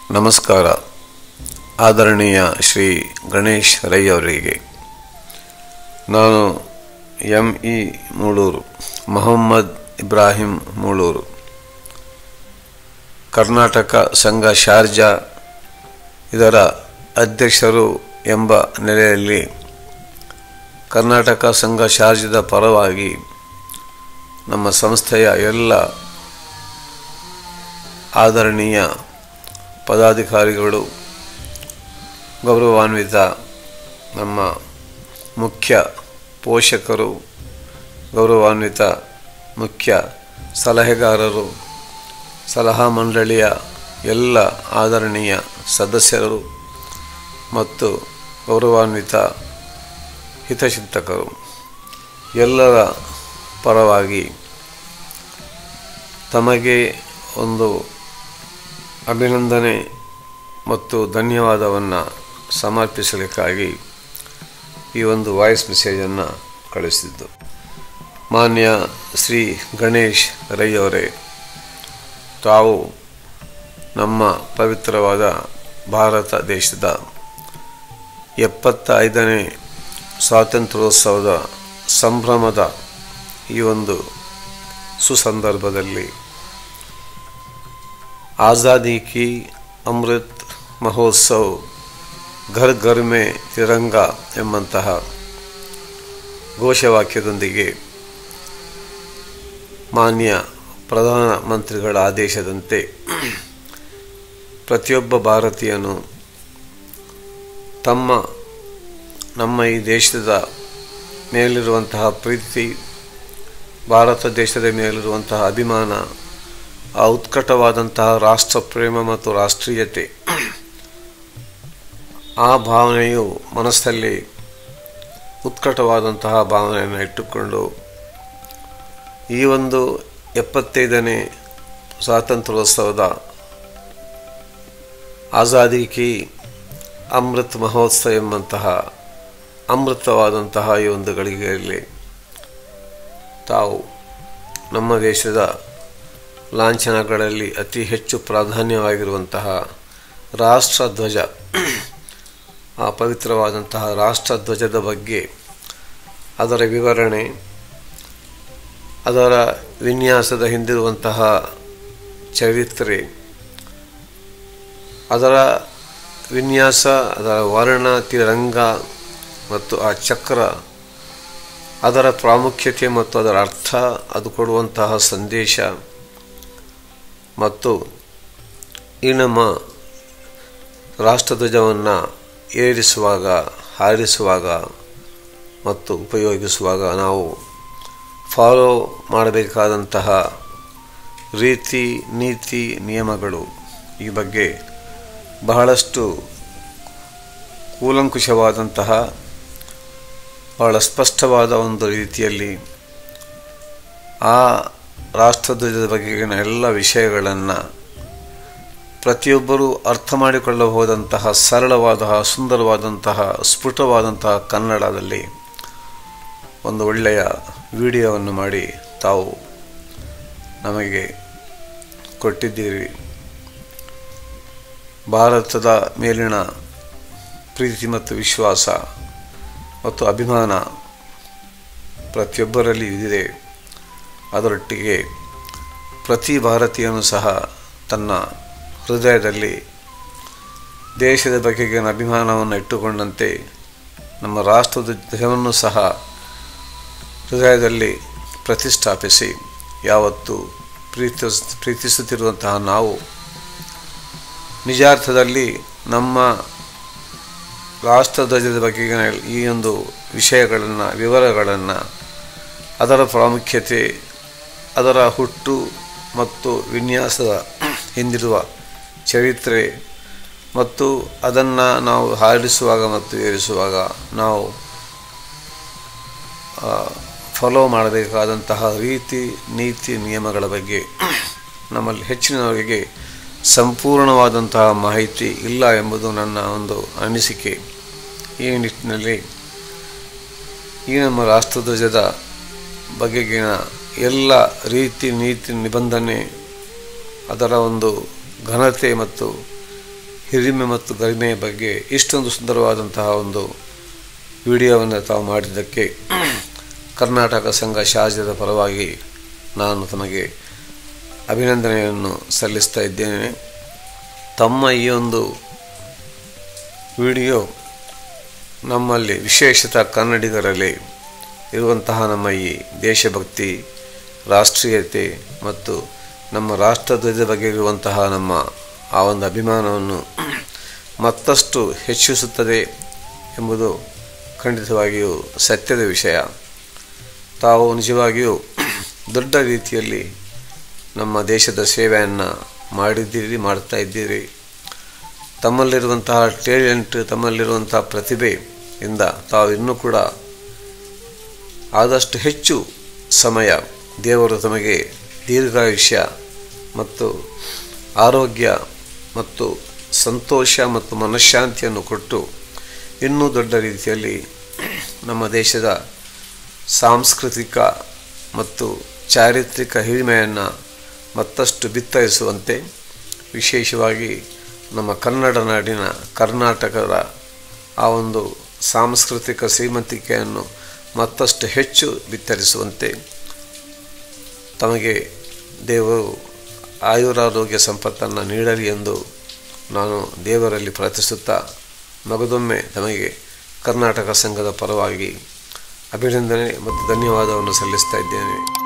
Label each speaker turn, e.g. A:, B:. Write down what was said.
A: ನಮಸ್ಕಾರ. ಆದರಣೀಯ ಶ್ರೀ ಗಣೇಶ್ ರೈ ಅವರಿಗೆ ನಾನು M.E.MOOLUR ಮೊಹಮ್ಮದ್ ಇಬ್ರಾಹಿಂ ಮೂಲೂರು, ಕರ್ನಾಟಕ ಸಂಘ ಶಾರ್ಜಾ ಇದರ ಅಧ್ಯಕ್ಷರು ಎಂಬ ನೆಲೆಯಲ್ಲಿ ಕರ್ನಾಟಕ ಸಂಘ ಶಾರ್ಜಾದ ಪರವಾಗಿ ನಮ್ಮ ಸಂಸ್ಥೆಯ ಎಲ್ಲ ಆದರಣೀಯ ಪದಾಧಿಕಾರಿಗಳು, ಗೌರವಾನ್ವಿತ ನಮ್ಮ ಮುಖ್ಯ ಪೋಷಕರು, ಗೌರವಾನ್ವಿತ ಮುಖ್ಯ ಸಲಹೆಗಾರರು, ಸಲಹಾ ಮಂಡಳಿಯ ಎಲ್ಲ ಆದರಣೀಯ ಸದಸ್ಯರು ಮತ್ತು ಗೌರವಾನ್ವಿತ ಹಿತಚಿಂತಕರು ಎಲ್ಲರ ಪರವಾಗಿ ತಮಗೆ ಒಂದು ಅಭಿನಂದನೆ ಮತ್ತು ಧನ್ಯವಾದವನ್ನು ಸಮರ್ಪಿಸಲಿಕ್ಕಾಗಿ ಈ ಒಂದು ವಾಯ್ಸ್ ಮೆಸೇಜನ್ನು ಕಳಿಸಿದ್ದು. ಮಾನ್ಯ ಶ್ರೀ ಗಣೇಶ್ ರೈ ಅವರೇ, ತಾವು ನಮ್ಮ ಪವಿತ್ರವಾದ ಭಾರತ ದೇಶದ 75ನೇ ಸ್ವಾತಂತ್ರ್ಯೋತ್ಸವದ ಸಂಭ್ರಮದ ಈ ಒಂದು ಸುಸಂದರ್ಭದಲ್ಲಿ ಆಜಾದಿ ಕಿ ಅಮೃತ್ ಮಹೋತ್ಸವ್ ಘರ್ ಘರ್ ಮೇ ತಿರಂಗ ಎಂಬಂತಹ ಘೋಷವಾಕ್ಯದೊಂದಿಗೆ ಮಾನ್ಯ ಪ್ರಧಾನಮಂತ್ರಿಗಳ ಆದೇಶದಂತೆ ಪ್ರತಿಯೊಬ್ಬ ಭಾರತೀಯನು ನಮ್ಮ ಈ ದೇಶದ ಮೇಲಿರುವಂತಹ ಪ್ರೀತಿ, ಭಾರತ ದೇಶದ ಮೇಲಿರುವಂತಹ ಅಭಿಮಾನ, ಆ ಉತ್ಕಟವಾದಂತಹ ರಾಷ್ಟ್ರ ಪ್ರೇಮ ಮತ್ತು ರಾಷ್ಟ್ರೀಯತೆ, ಆ ಭಾವನೆಯು ಮನಸ್ಸಲ್ಲಿ ಉತ್ಕಟವಾದಂತಹ ಭಾವನೆಯನ್ನು ಇಟ್ಟುಕೊಂಡು ಈ ಒಂದು 75ನೇ ಸ್ವಾತಂತ್ರ್ಯೋತ್ಸವದ ಆಜಾದಿ ಕಿ ಅಮೃತ್ ಮಹೋತ್ಸವ ಎಂಬಂತಹ ಅಮೃತವಾದಂತಹ ಈ ಒಂದು ಗಳಿಗೆಯಲ್ಲಿ ತಾವು ನಮ್ಮ ದೇಶದ ಲಾಂಛನಗಳಲ್ಲಿ ಅತಿ ಹೆಚ್ಚು ಪ್ರಾಧಾನ್ಯವಾಗಿರುವಂತಹ ರಾಷ್ಟ್ರಧ್ವಜ, ಆ ಪವಿತ್ರವಾದಂತಹ ರಾಷ್ಟ್ರಧ್ವಜದ ಬಗ್ಗೆ, ಅದರ ವಿವರಣೆ, ಅದರ ವಿನ್ಯಾಸದ ಹಿಂದಿರುವಂತಹ ಚರಿತ್ರೆ, ಅದರ ವಿನ್ಯಾಸ, ಅದರ ವರ್ಣ, ತಿರಂಗ ಮತ್ತು ಆ ಚಕ್ರ, ಅದರ ಪ್ರಾಮುಖ್ಯತೆ ಮತ್ತು ಅದರ ಅರ್ಥ, ಅದು ಕೊಡುವಂತಹ ಸಂದೇಶ ಮತ್ತು ಈ ನಮ್ಮ ರಾಷ್ಟ್ರಧ್ವಜವನ್ನು ಏರಿಸುವಾಗ, ಹಾರಿಸುವಾಗ ಮತ್ತು ಉಪಯೋಗಿಸುವಾಗ ನಾವು ಫಾಲೋ ಮಾಡಬೇಕಾದಂತಹ ರೀತಿ, ನೀತಿ, ನಿಯಮಗಳು, ಈ ಬಗ್ಗೆ ಬಹಳಷ್ಟು ಕೂಲಂಕುಷವಾದಂತಹ, ಬಹಳ ಸ್ಪಷ್ಟವಾದ ಒಂದು ರೀತಿಯಲ್ಲಿ ಆ ರಾಷ್ಟ್ರಧ್ವಜದ ಬಗೆಗಿನ ಎಲ್ಲ ವಿಷಯಗಳನ್ನು ಪ್ರತಿಯೊಬ್ಬರೂ ಅರ್ಥ ಮಾಡಿಕೊಳ್ಳಬಹುದಂತಹ ಸರಳವಾದ, ಸುಂದರವಾದಂತಹ, ಸ್ಫುಟವಾದಂತಹ ಕನ್ನಡದಲ್ಲಿ ಒಂದು ಒಳ್ಳೆಯ ವಿಡಿಯೋವನ್ನು ಮಾಡಿ ತಾವು ನಮಗೆ ಕೊಟ್ಟಿದ್ದೀರಿ. ಭಾರತದ ಮೇಲಿನ ಪ್ರೀತಿ ಮತ್ತು ವಿಶ್ವಾಸ ಮತ್ತು ಅಭಿಮಾನ ಪ್ರತಿಯೊಬ್ಬರಲ್ಲಿ ಇದೆ. ಅದರೊಟ್ಟಿಗೆ ಪ್ರತಿ ಭಾರತೀಯನೂ ಸಹ ತನ್ನ ಹೃದಯದಲ್ಲಿ ದೇಶದ ಬಗೆಗಿನ ಅಭಿಮಾನವನ್ನು ಇಟ್ಟುಕೊಂಡಂತೆ ನಮ್ಮ ರಾಷ್ಟ್ರಧ್ವಜವನ್ನು ಸಹ ಹೃದಯದಲ್ಲಿ ಪ್ರತಿಷ್ಠಾಪಿಸಿ ಯಾವತ್ತು ಪ್ರೀತಿಸುತ್ತಿರುವಂತಹ ನಾವು ನಿಜಾರ್ಥದಲ್ಲಿ ನಮ್ಮ ರಾಷ್ಟ್ರಧ್ವಜದ ಬಗೆಗಿನ ಈ ಒಂದು ವಿಷಯಗಳನ್ನು, ವಿವರಗಳನ್ನು, ಅದರ ಪ್ರಾಮುಖ್ಯತೆ, ಅದರ ಹುಟ್ಟು ಮತ್ತು ವಿನ್ಯಾಸದ ಹಿಂದಿರುವ ಚರಿತ್ರೆ ಮತ್ತು ಅದನ್ನು ನಾವು ಹಾರಿಸುವಾಗ ಮತ್ತು ಏರಿಸುವಾಗ ನಾವು ಫಾಲೋ ಮಾಡಬೇಕಾದಂತಹ ರೀತಿ, ನೀತಿ, ನಿಯಮಗಳ ಬಗ್ಗೆ ನಮ್ಮಲ್ಲಿ ಹೆಚ್ಚಿನವರಿಗೆ ಸಂಪೂರ್ಣವಾದಂತಹ ಮಾಹಿತಿ ಇಲ್ಲ ಎಂಬುದು ನನ್ನ ಒಂದು ಅನಿಸಿಕೆ. ಈ ನಿಟ್ಟಿನಲ್ಲಿ ಈ ನಮ್ಮ ರಾಷ್ಟ್ರಧ್ವಜದ ಬಗೆಗಿನ ಎಲ್ಲ ರೀತಿ, ನೀತಿ, ನಿಬಂಧನೆ, ಅದರ ಒಂದು ಘನತೆ ಮತ್ತು ಹಿರಿಮೆ ಮತ್ತು ಗರಿಮೆಯ ಬಗ್ಗೆ ಇಷ್ಟೊಂದು ಸುಂದರವಾದಂತಹ ಒಂದು ವಿಡಿಯೋವನ್ನು ತಾವು ಮಾಡಿದ್ದಕ್ಕೆ ಕರ್ನಾಟಕ ಸಂಘ ಶಾಜದ ಪರವಾಗಿ ನಾನು ತಮಗೆ ಅಭಿನಂದನೆಯನ್ನು ಸಲ್ಲಿಸ್ತಾ ಇದ್ದೇನೆ. ತಮ್ಮ ಈ ಒಂದು ವಿಡಿಯೋ ನಮ್ಮಲ್ಲಿ ವಿಶೇಷತಃ ಕನ್ನಡಿಗರಲ್ಲಿ ಇರುವಂತಹ ನಮ್ಮ ಈ ದೇಶಭಕ್ತಿ, ರಾಷ್ಟ್ರೀಯತೆ ಮತ್ತು ನಮ್ಮ ರಾಷ್ಟ್ರಧ್ವಜದ ಬಗ್ಗೆ ಇರುವಂತಹ ನಮ್ಮ ಆ ಒಂದು ಅಭಿಮಾನವನ್ನು ಮತ್ತಷ್ಟು ಹೆಚ್ಚಿಸುತ್ತದೆ ಎಂಬುದು ಖಂಡಿತವಾಗಿಯೂ ಸತ್ಯದ ವಿಷಯ. ತಾವು ನಿಜವಾಗಿಯೂ ದೊಡ್ಡ ರೀತಿಯಲ್ಲಿ ನಮ್ಮ ದೇಶದ ಸೇವೆಯನ್ನು ಮಾಡ್ತಾ ಇದ್ದೀರಿ. ತಮ್ಮಲ್ಲಿರುವಂತಹ ಟ್ಯಾಲೆಂಟ್, ತಮ್ಮಲ್ಲಿರುವಂತಹ ಪ್ರತಿಭೆಯಿಂದ ತಾವು ಇನ್ನೂ ಕೂಡ ಆದಷ್ಟು ಹೆಚ್ಚು ಸಮಯ ದೇವರು ತಮಗೆ ದೀರ್ಘಾಯುಷ್ಯ ಮತ್ತು ಆರೋಗ್ಯ ಮತ್ತು ಸಂತೋಷ ಮತ್ತು ಮನಃಶಾಂತಿಯನ್ನು ಕೊಟ್ಟು ಇನ್ನೂ ದೊಡ್ಡ ರೀತಿಯಲ್ಲಿ ನಮ್ಮ ದೇಶದ ಸಾಂಸ್ಕೃತಿಕ ಮತ್ತು ಚಾರಿತ್ರಿಕ ಹಿರಿಮೆಯನ್ನು ಮತ್ತಷ್ಟು ಬಿತ್ತರಿಸುವಂತೆ, ವಿಶೇಷವಾಗಿ ನಮ್ಮ ಕನ್ನಡ ನಾಡಿನ ಕರ್ನಾಟಕದ ಆ ಒಂದು ಸಾಂಸ್ಕೃತಿಕ ಶ್ರೀಮಂತಿಕೆಯನ್ನು ಮತ್ತಷ್ಟು ಹೆಚ್ಚು ಬಿತ್ತರಿಸುವಂತೆ ತಮಗೆ ದೇವರು ಆಯುರಾರೋಗ್ಯ ಸಂಪತ್ತನ್ನು ನೀಡಲಿ ಎಂದು ನಾನು ದೇವರಲ್ಲಿ ಪ್ರಾರ್ಥಿಸುತ್ತಾ ಮಗದೊಮ್ಮೆ ತಮಗೆ ಕರ್ನಾಟಕ ಸಂಘದ ಪರವಾಗಿ ಅಭಿನಂದನೆ ಮತ್ತು ಧನ್ಯವಾದವನ್ನು ಸಲ್ಲಿಸ್ತಾ ಇದ್ದೇನೆ.